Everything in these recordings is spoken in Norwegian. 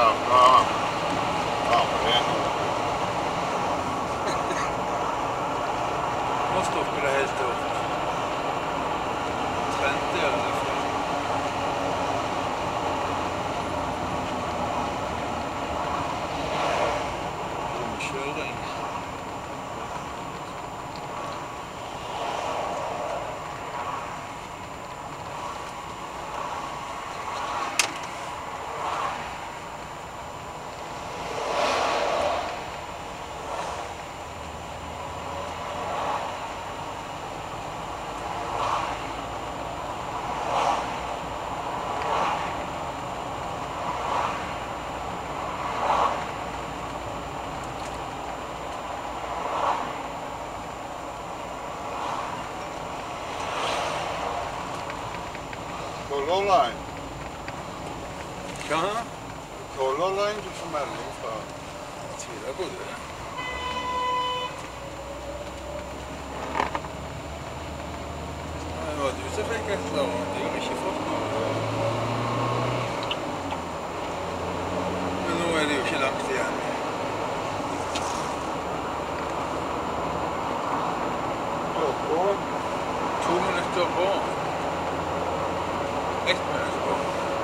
varme varmeved. Nå stopper det helt opp. Trent i alle fall. Omkjøring. Color Line. Hva? Color Line du får melding fra. Jeg tviler på det. Det var du som fikk et eller annet. Jeg har ikke fått noe. Men nå er det jo ikke langt igjen. Klokka 2 minutter på. 1 minutt på.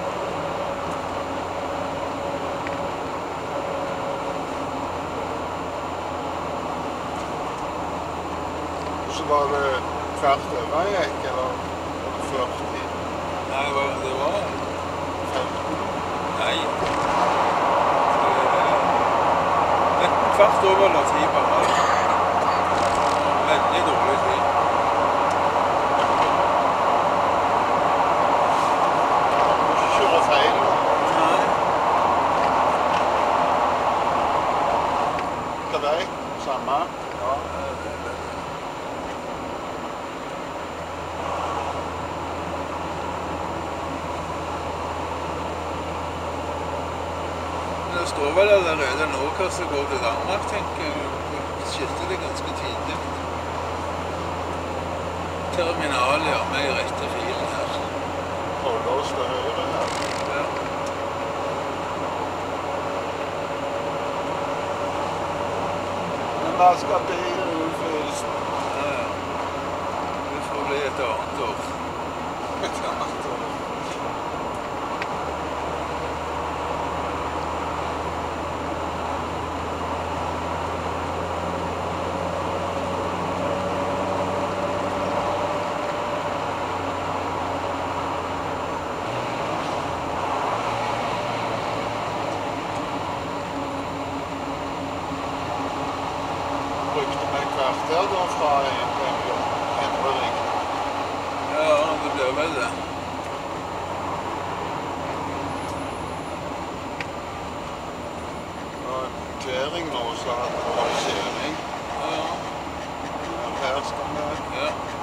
så var det kvart over jeg gikk, eller var det 40? Nei, det var 15? Nei. Nesten kvart over eller 10 bare. Veldig dårlig tid. Kjøre feil. Nei. Hva vei? Samme? Ja. Det står vel allerede nå hva som går til Danmark, tenker jeg. Skilte det ganske tidlig. Terminal, ja, med i rette filen her. Holde oss til høyre her. Ja. Men da skal bilen utfyllelsen. Ja, ja. Det får bli et annet år. Et annet år. Brukte vi et kvarter da fra Endrevik. Ja, det blir vel det. Det var en punktering nå, så hadde det vært kjøring. Ja, Her skal vi. ja.